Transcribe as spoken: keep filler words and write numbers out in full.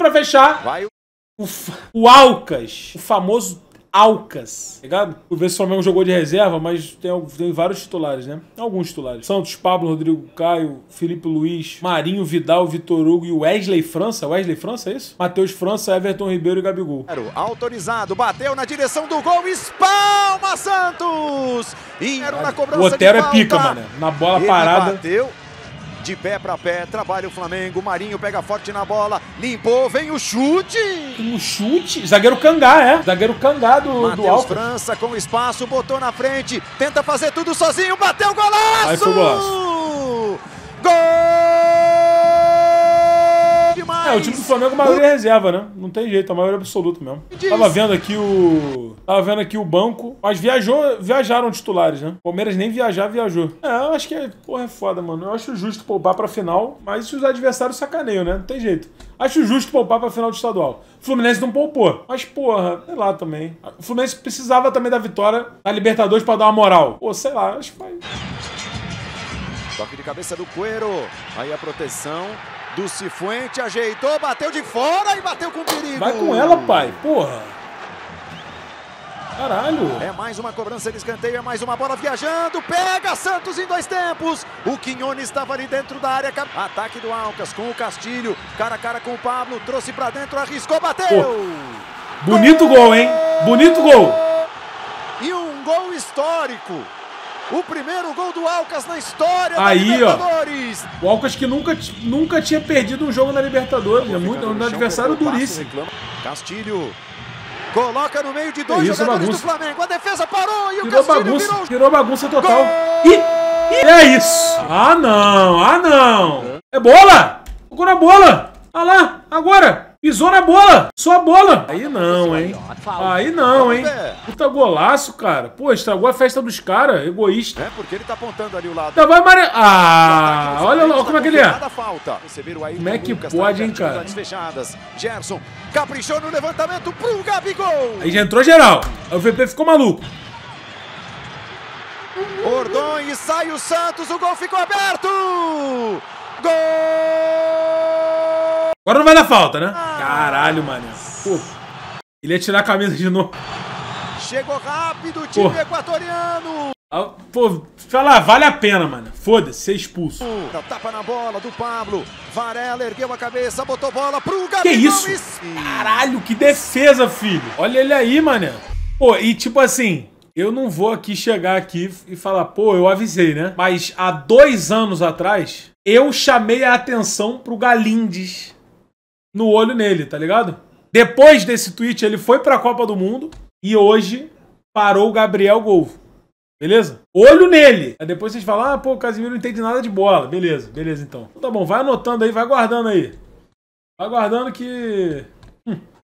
pra fechar, Vai. o, o Alcas, o famoso Alcas, ligado? Vou ver se o Flamengo jogou de reserva, mas tem, tem vários titulares, né? Alguns titulares. Santos, Pablo, Rodrigo Caio, Felipe Luiz, Marinho, Vidal, Vitor Hugo e Wesley França. Wesley França, é isso? Matheus França, Everton Ribeiro e Gabigol. Autorizado, bateu na direção do gol, espalma Santos! E era na cobrança o Otero de é pica, mano. Na bola Ele parada. Bateu. De pé pra pé, trabalha o Flamengo, Marinho pega forte na bola, limpou, vem o chute! Um chute? Zagueiro Cangá, é. Zagueiro Cangá do, do Alcas. França com espaço, botou na frente, tenta fazer tudo sozinho, bateu, golaço! Aí foi golaço. Gol! Demais! É, o time do Flamengo, a maioria é reserva, né? Não tem jeito, a maioria é absoluta mesmo. Tava vendo aqui o... Tava vendo aqui o banco, mas viajou, viajaram titulares, né? Palmeiras nem viajar, viajou. É, eu acho que é, porra, é foda, mano. Eu acho justo poupar pra final, mas se os adversários sacaneiam, né? Não tem jeito. Acho justo poupar pra final do estadual. O Fluminense não poupou, mas porra, sei lá também. O Fluminense precisava também da vitória na Libertadores pra dar uma moral. Pô, sei lá, acho que vai... Toque de cabeça do Cuero, aí a proteção... do Cifuente, ajeitou, bateu de fora e bateu com perigo. Vai com ela, pai. Porra. Caralho. É mais uma cobrança de escanteio, é mais uma bola viajando. Pega Santos em dois tempos. O Quinhone estava ali dentro da área. Ataque do Alcas com o Castilho. Cara a cara com o Pablo. Trouxe pra dentro, arriscou, bateu. Pô. Bonito gol, gol, hein? Bonito gol. E um gol histórico. O primeiro gol do Alcas na história aí, da Libertadores. Ó, o Alcas que nunca, nunca tinha perdido um jogo na Libertadores. É muito, é um adversário duríssimo. Castilho coloca no meio de dois isso, jogadores bagunça. do Flamengo. A defesa parou e o virou Castilho bagunça, virou... virou bagunça total. E, e é isso. Ah, não. Ah, não. É bola. Tocou na bola. Ah lá, agora. Pisou na bola! Só a bola! Aí não, hein? Aí não, hein? Puta golaço, cara. Pô, estragou a festa dos caras. Egoísta. É porque ele tá apontando ali o lado. Então vai, Maria. Ah, olha lá como é que ele é. Como é que pode, hein, cara? Gerson caprichou no levantamento pro Gabigol. Aí já entrou geral. Aí o V P ficou maluco. Ordões, sai o Santos, o gol ficou aberto! Gol! Agora não vai dar falta, né? Caralho, mano. Pô, ele ia tirar a camisa de novo. Chegou rápido o time Pô. equatoriano. Ah, pô, fala, vale a pena, mano. Foda-se, ser expulso. Tapa na bola do Pablo. Varela ergueu a cabeça, botou bola pro Gabigol. Que isso? Caralho, que defesa, filho. Olha ele aí, mano. Pô, e tipo assim... Eu não vou aqui chegar aqui e falar, pô, eu avisei, né? Mas há dois anos atrás, eu chamei a atenção pro Galindes no olho nele, tá ligado? Depois desse tweet, ele foi pra Copa do Mundo e hoje parou o Gabriel Golfo. Beleza? Olho nele! Aí depois vocês falam, ah, pô, o Casimiro não entende nada de bola. Beleza, beleza então. Tá bom, vai anotando aí, vai guardando aí. Vai guardando que... Hum.